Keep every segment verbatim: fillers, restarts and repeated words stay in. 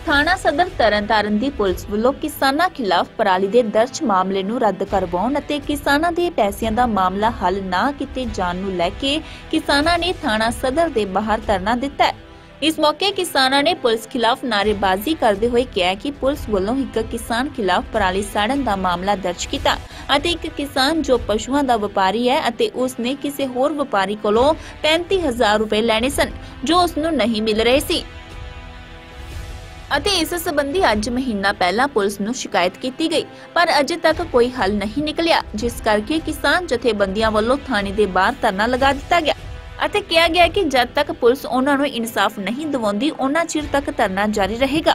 थाना सदर तरनताਰਨ ਦੀ ਪੁਲਿਸ ਵੱਲੋਂ ਕਿਸਾਨਾਂ ਖਿਲਾਫ ਪਰਾਲੀ ਦੇ ਦਰਜ ਮਾਮਲੇ ਨੂੰ ਰੱਦ ਕਰਵਾਉਣ ਅਤੇ ਕਿਸਾਨਾਂ ਦੇ ਪੈਸਿਆਂ ਦਾ ਮਾਮਲਾ ਹੱਲ ਨਾ ਕੀਤੇ ਜਾਣ ਨੂੰ ਲੈ ਕੇ ਕਿਸਾਨਾਂ ਨੇ ਥਾਣਾ ਸਦਰ ਦੇ ਬਾਹਰ ਧਰਨਾ ਦਿੱਤਾ ਹੈ। इस मौके किसानों ने पुलिस खिलाफ नारेबाजी करते हुए कहा कि पुलिस वालों एक किसान खिलाफ पराली साड़न का मामला दर्ज किया अते एक किसान जो पशुओं का व्यापारी है अते उसने किसी होर व्यापारी कोलों पैंती हजार रुपए लेने सन जो उसनू नहीं मिल रहे सी। ਅਤੇ इस संबंधी अज महीना पहला पुलिस नू शिकायत की गई पर अजे तक कोई हल नहीं निकलिया, जिस करके किसान जथेबंदियां वालों थाने के बाहर धरना लगा दिता गया ਅਤੇ ਕਿਹਾ ਗਿਆ कि जब तक पुलिस उन्हां नू इंसाफ नहीं दिवाउंदी उन्हां चिर तक धरना जारी रहेगा।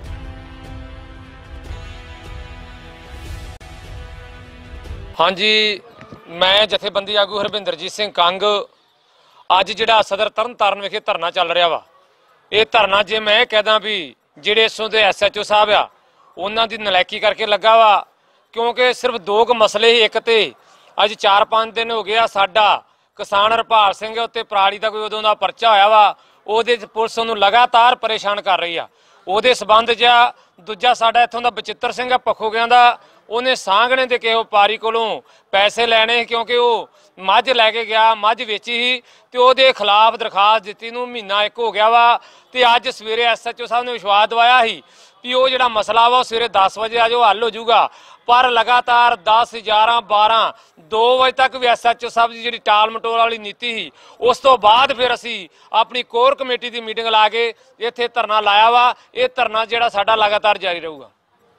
हाँ जी, मैं जथेबंदी आगू हरविंदरजीत सिंह कंग अज जिहड़ा सदर तरनताਰਨ विखे धरना चल रहा वा, ये धरना जे मैं कहदा भी ਜਿਹੜੇ ਇਸੋਂ ਦੇ ਐਸ ਐਚ ਓ ਸਾਹਿਬ ਆ ਉਹਨਾਂ ਦੀ ਨਲਾਇਕੀ ਕਰਕੇ ਲੱਗਾ ਵਾ, ਕਿਉਂਕਿ ਸਿਰਫ ਦੋ ਕੁ ਮਸਲੇ ਹੀ। ਇੱਕ ਤੇ ਅੱਜ ਚਾਰ ਪੰਜ ਦਿਨ ਹੋ ਗਿਆ ਸਾਡਾ ਕਿਸਾਨ ਹਰਪਾਲ ਸਿੰਘ ਉੱਤੇ ਪਰਾਲੀ ਦਾ ਕੋਈ ਉਦੋਂ ਦਾ ਪਰਚਾ ਹੋਇਆ ਵਾ, ਉਹਦੇ ਪੁਲਿਸ ਉਹਨੂੰ ਲਗਾਤਾਰ ਪਰੇਸ਼ਾਨ ਕਰ ਰਹੀ ਆ। ਉਹਦੇ ਸਬੰਧ 'ਚ ਦੂਜਾ ਸਾਡਾ ਇੱਥੋਂ ਦਾ ਬਚਿੱਤਰ ਸਿੰਘ ਆ ਪੱਖੋਗਿਆਂ ਦਾ, ਉਹਨੇ ਸਾਂਘਣੇ ਦੇ ਕਿਸੇ ਵਪਾਰੀ ਕੋਲੋਂ ਪੈਸੇ ਲੈਣੇ ਕਿਉਂਕਿ ਉਹ ਮੱਝ ਲੈ ਕੇ ਗਿਆ, ਮੱਝ ਵੇਚੀ ਸੀ ਤੇ ਉਹਦੇ ਖਿਲਾਫ ਦਰਖਾਸਤ ਦਿੱਤੀ ਨੂੰ ਮਹੀਨਾ ਇੱਕ ਹੋ ਗਿਆ ਵਾ। ਤੇ ਅੱਜ ਸਵੇਰੇ ਐਸ ਐਚ ਓ ਸਾਹਿਬ ਨੇ ਵਿਸ਼ਵਾਸ ਦਿਵਾਇਆ ਸੀ ਵੀ ਉਹ ਜਿਹੜਾ ਮਸਲਾ ਵਾ ਉਹ ਸਵੇਰੇ ਦਸ ਵਜੇ ਆ ਜੋ ਹੱਲ ਹੋ ਜਾਊਗਾ, ਪਰ ਲਗਾਤਾਰ ਦਸ ਗਿਆਰਾਂ ਬਾਰਾਂ ਦੋ ਵਜੇ ਤੱਕ ਵੀ ਐਸ ਐਚ ਓ ਸਾਹਿਬ ਦੀ ਜਿਹੜੀ ਟਾਲ ਮਟੋਲ ਵਾਲੀ ਨੀਤੀ ਸੀ, ਉਸ ਤੋਂ ਬਾਅਦ ਫਿਰ ਅਸੀਂ ਆਪਣੀ ਕੋਰ ਕਮੇਟੀ ਦੀ ਮੀਟਿੰਗ ਲਾ ਕੇ ਇੱਥੇ ਧਰਨਾ ਲਾਇਆ ਵਾ। ਇਹ ਧਰਨਾ ਜਿਹੜਾ ਸਾਡਾ ਲਗਾਤਾਰ ਜਾਰੀ ਰਹੂਗਾ।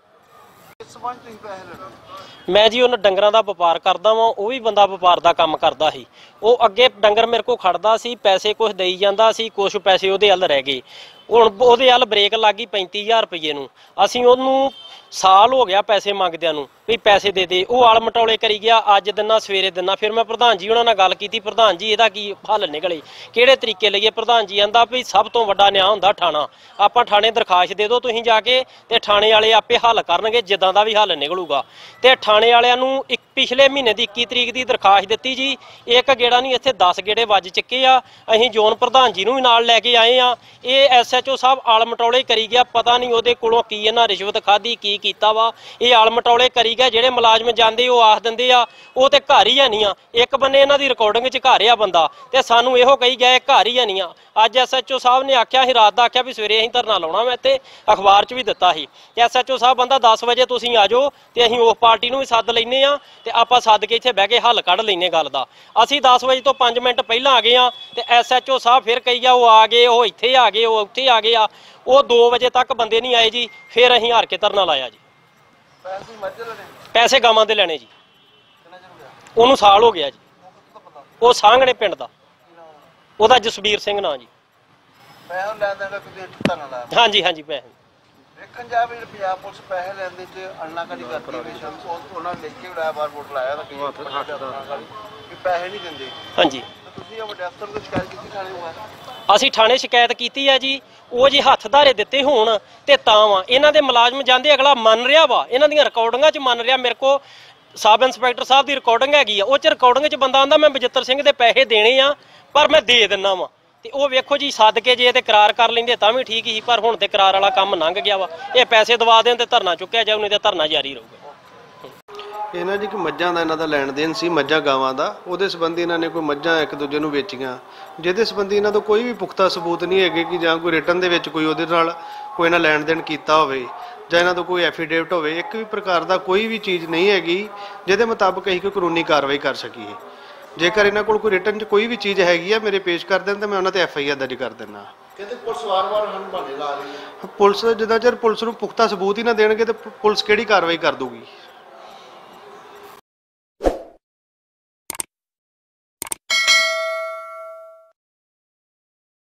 मैं जी उन्हें डंगर का व्यापार करता वा, वो भी बंदा व्यापार का काम करता सी। वो अगे डंगर मेरे को खड़दा सी, पैसे कुछ देई जांदा सी, कुछ पैसे उहदे हल रह गए। हुण उहदे हल ब्रेक लग गई पैंती हज़ार रुपये नूं। असीं उहनूं साल हो गया पैसे मंगदियां नूं भी पैसे दे दे, वो आल मटौले करी गया, अज दिना सवेरे दिना। फिर मैं प्रधान जी उन्हां नाल गल कीती, प्रधान जी इहदा की हल निकले, किहड़े तरीके लईए? प्रधान जी आंदा भी सब तो वड्डा न्याय हुंदा थाणा, आपां थाणे दरखास्त दे दो तुसीं जाके ते थाणे वाले आपे हल करनगे, जिद्दां दा भी हल निकलूगा। ते थाणे वालियां नूं एक पिछले महीने की इक्की तरीक की दरखास्त दित्ती जी, एक गेड़ा नहीं इत्थे दस गेड़े वज चुके आ। असीं जोन प्रधान जी नूं भी नाल लैके आए आ। ये एस एच ओ साहब आल मटौले करी गया, पता नहीं उहदे कोलों की इन्हां रिश्वत खाधी की कीता वा। ये आल मटौले करी गया, जिहड़े मुलाजम जांदे वो आख दिंदे आ वो ते घर ही है नहीं आ। एक बन्ने इन्हां दी रिकॉर्डिंग च घर आ बंदा ते सानूं इहो कही गए घर ही है नहीं आ। अज एस एच ओ साहब ने आख्या ही रात दा आख्या भी सवेरे असीं धरना लाउणा, मैं ते अखबार च भी दित्ता ही ते एस एच ओ साहब बंदा दस वजे तुसीं आ जाओ ते असीं उस पार्टी नूं भी सद लैने आ ते आपां सद के इत्थे बह के हल कढ लैने गल दा। असीं दस वजे तो पांच मिनट पहलां आ गए आ ते एस एच ओ साहब फिर कही गया वो आ गए, वो इत्थे आ गए, वो उत्थे आ गए आ। वो दो वजे तक बंदे नहीं आए जी, फिर असीं हार के धरना लाया जी। पैसे गावां दे लैणे जी, उहनूं साल हो गया जी। वो सांघणे पिंड दा, ओहदा जसबीर सिंह नां जी। हाँ जी हाँ जी, पैसे ਵੇਖਣ ਜਾ ਵੀ ਪੰਜਾਬ ਪੁਲਿਸ ਪੈਸੇ ਲੈਣ ਦੇ ਚ ਅਣਨਾਕਾਰੀ ਕਰਦੀ ਹੈ। ਸ਼ਾਮ ਉਹਨਾਂ ਨੇ ਲਿਖ ਕੇ ਲਾਇਆ, ਬਾਰ ਵੋਟ ਲਾਇਆ ਤਾਂ ਕਿ ਪੈਸੇ ਨਹੀਂ ਦਿੰਦੇ। हाँ जी, ਤੁਸੀਂ ਵੱਡੇ ਅਫਸਰ ਨੂੰ ਸ਼ਿਕਾਇਤ ਕੀਤੀ ਥਾਣੇ ਨੂੰ? ਅਸੀਂ ਥਾਣੇ ਸ਼ਿਕਾਇਤ ਕੀਤੀ ਹੈ ਜੀ। ਉਹ ਜੇ ਹੱਥ ਧਾਰੇ ਦਿੱਤੇ ਹੋਣ ਤੇ ਤਾਂ ਵਾ ਇਹਨਾਂ ਦੇ ਮੁਲਾਜ਼ਮ ਜਾਂਦੇ, ਅਗਲਾ ਮੰਨ ਰਿਹਾ ਵਾ, ਇਹਨਾਂ ਦੀਆਂ ਰਿਕਾਰਡਿੰਗਾਂ 'ਚ ਮੰਨ ਰਿਹਾ। ਮੇਰੇ ਕੋ ਸਬ ਇੰਸਪੈਕਟਰ ਸਾਹਿਬ ਦੀ ਰਿਕਾਰਡਿੰਗ ਹੈਗੀ ਆ, ਉਹ 'ਚ ਰਿਕਾਰਡਿੰਗ 'ਚ ਬੰਦਾ ਆਂਦਾ ਮੈਂ ਬਚਿੱਤਰ ਸਿੰਘ ਦੇ ਪੈਸੇ ਦੇਣੇ ਆ ਪਰ ਮੈਂ ਦੇ ਦਿੰਦਾ ਵਾ। ਤੇ ਉਹ ਵੇਖੋ ਜੀ ਸੱਦ ਕੇ ਜੇ ਤੇ ਕਰਾਰ ਕਰ ਲੈਂਦੇ ਤਾਂ ਵੀ ਠੀਕ ਹੀ, ਪਰ ਹੁਣ ਤੇ ਕਰਾਰ ਵਾਲਾ ਕੰਮ ਲੰਘ ਗਿਆ ਵਾ। ਇਹ ਪੈਸੇ ਦਵਾ ਦੇਣ ਤੇ ਧਰਨਾ ਚੁੱਕਿਆ ਜਾਊ, ਨਹੀਂ ਤੇ ਧਰਨਾ ਜਾਰੀ ਰਹੂਗਾ। ਇਹਨਾਂ ਜੀ ਕਿ ਮੱਝਾਂ ਦਾ ਇਹਨਾਂ ਦਾ ਲੈਣ ਦੇਣ ਸੀ, ਮੱਝਾਂ ਗਾਵਾਂ ਦਾ, ਉਹਦੇ ਸੰਬੰਧੀ ਇਹਨਾਂ ਨੇ ਕੋਈ ਮੱਝਾਂ ਇੱਕ ਦੂਜੇ ਨੂੰ ਵੇਚੀਆਂ, ਜਿਹਦੇ ਸੰਬੰਧੀ ਇਹਨਾਂ ਤੋਂ ਕੋਈ ਵੀ ਪੁਖਤਾ ਸਬੂਤ ਨਹੀਂ ਹੈਗੇ ਕਿ ਜਾਂ ਕੋਈ ਰਿਟਨ ਦੇ ਵਿੱਚ ਕੋਈ ਉਹਦੇ ਨਾਲ ਕੋਈ ਨਾ ਲੈਣ ਦੇਣ ਕੀਤਾ ਹੋਵੇ ਜਾਂ ਇਹਨਾਂ ਤੋਂ ਕੋਈ ਐਫੀਡੇਵਿਟ ਹੋਵੇ। ਇੱਕ ਵੀ ਪ੍ਰਕਾਰ ਦਾ ਕੋਈ ਵੀ ਚੀਜ਼ ਨਹੀਂ ਹੈਗੀ ਜਿਹਦੇ ਮੁਤਾਬਕ ਅਸੀਂ ਕੋਈ ਕਾਨੂੰਨੀ ਕਾਰਵਾਈ ਕਰ ਸਕੀਏ। ਜੇਕਰ ਇਹਨਾਂ ਕੋਲ ਕੋਈ ਰਿਟਨ 'ਚ ਕੋਈ ਵੀ ਚੀਜ਼ ਹੈਗੀ ਆ ਮੇਰੇ ਪੇਸ਼ ਕਰ ਦੇਣ ਤਾਂ ਮੈਂ ਉਹਨਾਂ ਤੇ ਐਫ ਆਈ ਆਰ ਦਰਜ ਕਰ ਦਿੰਦਾ। ਕਹਿੰਦੇ ਪੁਲਿਸ ਵਾਰ-ਵਾਰ ਹਨ ਬਹਾਨੇ ਲਾ ਰਹੀ ਹੈ। ਪੁਲਿਸ ਜਿੱਦਾਂ ਚਿਰ ਪੁਲਿਸ ਨੂੰ ਪੁਖਤਾ ਸਬੂਤ ਹੀ ਨਾ ਦੇਣਗੇ ਤੇ ਪੁਲਿਸ ਕਿਹੜੀ ਕਾਰਵਾਈ ਕਰ ਦੂਗੀ?